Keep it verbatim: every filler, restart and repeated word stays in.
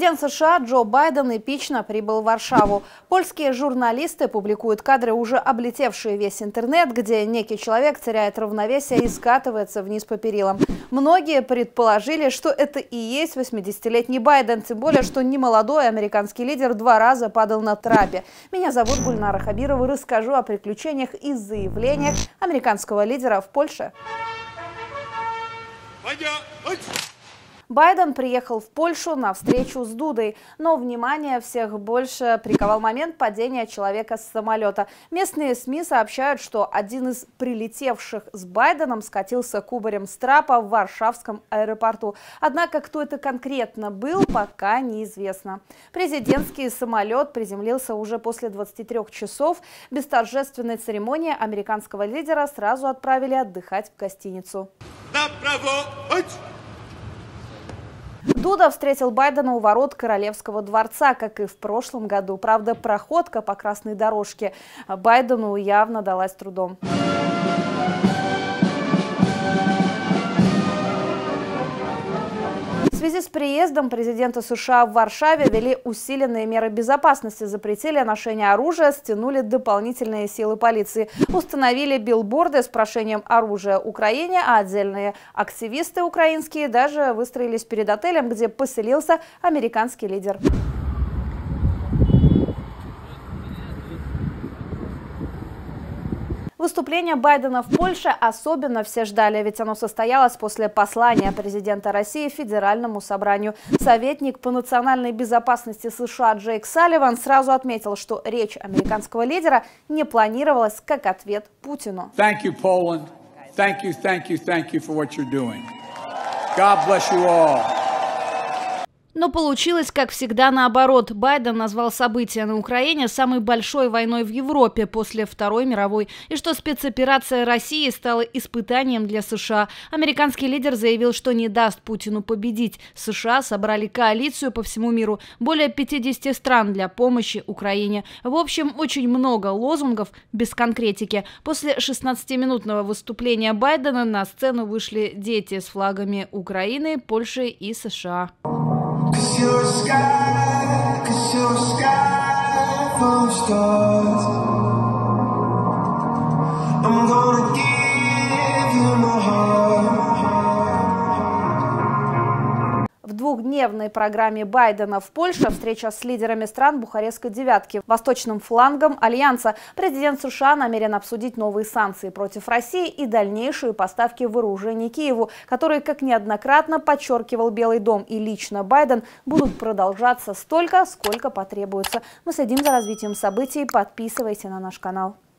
Президент США Джо Байден эпично прибыл в Варшаву. Польские журналисты публикуют кадры, уже облетевшие весь интернет, где некий человек теряет равновесие и скатывается вниз по перилам. Многие предположили, что это и есть восьмидесятилетний Байден, тем более, что немолодой американский лидер два раза падал на трапе. Меня зовут Гульнара Хабирова, и расскажу о приключениях и заявлениях американского лидера в Польше. Байден приехал в Польшу на встречу с Дудой, но внимание всех больше приковал момент падения человека с самолета. Местные СМИ сообщают, что один из прилетевших с Байденом скатился кубарем с трапа в Варшавском аэропорту. Однако, кто это конкретно был, пока неизвестно. Президентский самолет приземлился уже после двадцати трёх часов. Без торжественной церемонии американского лидера сразу отправили отдыхать в гостиницу. Направо! Дуда встретил Байдена у ворот Королевского дворца, как и в прошлом году. Правда, проходка по красной дорожке Байдену явно далась трудом. В связи с приездом президента США в Варшаве ввели усиленные меры безопасности, запретили ношение оружия, стянули дополнительные силы полиции, установили билборды с прошением оружия Украине, а отдельные активисты украинские даже выстроились перед отелем, где поселился американский лидер. Выступление Байдена в Польше особенно все ждали, ведь оно состоялось после послания президента России Федеральному собранию. Советник по национальной безопасности США Джейк Салливан сразу отметил, что речь американского лидера не планировалась как ответ Путину. Thank you, Poland. Thank you, thank you, thank you for what you're doing. God bless you all. Но получилось, как всегда, наоборот. Байден назвал события на Украине самой большой войной в Европе после Второй мировой, и что спецоперация России стала испытанием для США. Американский лидер заявил, что не даст Путину победить. США собрали коалицию по всему миру, более пятидесяти стран для помощи Украине. В общем, очень много лозунгов без конкретики. После шестнадцатиминутного выступления Байдена на сцену вышли дети с флагами Украины, Польши и США. Cause you're a sky, cause you're a sky full of stars. I'm gonna give you my heart. В двухдневной программе Байдена в Польше встреча с лидерами стран Бухарестской девятки, восточным флангом Альянса. Президент США намерен обсудить новые санкции против России и дальнейшие поставки вооружений Киеву, которые, как неоднократно подчеркивал Белый дом и лично Байден, будут продолжаться столько, сколько потребуется. Мы следим за развитием событий. Подписывайтесь на наш канал.